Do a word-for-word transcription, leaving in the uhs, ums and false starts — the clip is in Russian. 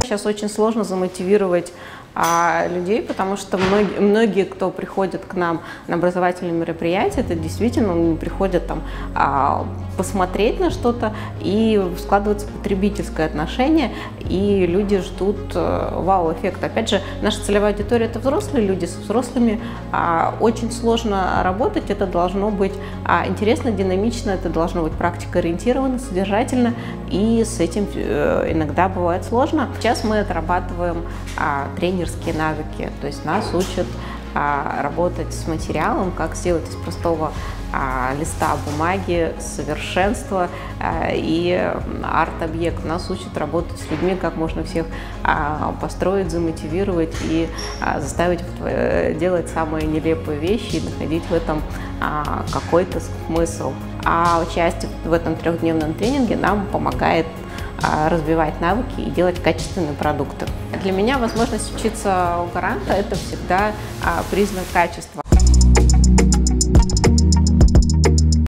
Сейчас очень сложно замотивировать а, людей, потому что многие, многие, кто приходит к нам на образовательные мероприятия, это действительно приходят там а, посмотреть на что-то, и складывается потребительское отношение, и люди ждут а, вау-эффекта. Опять же, наша целевая аудитория – это взрослые люди, с взрослыми а, очень сложно работать, это должно быть а, интересно, динамично, это должно быть практикоориентировано, содержательно, и с этим э, иногда бывает сложно. Сейчас мы отрабатываем а, тренерские навыки, то есть нас учат а, работать с материалом, как сделать из простого а, листа бумаги совершенство а, и арт-объект. Нас учат работать с людьми, как можно всех а, построить, замотивировать и а, заставить делать самые нелепые вещи и находить в этом а, какой-то смысл. А участие в этом трехдневном тренинге нам помогает развивать навыки и делать качественные продукты. Для меня возможность учиться у гаранта – это всегда признак качества.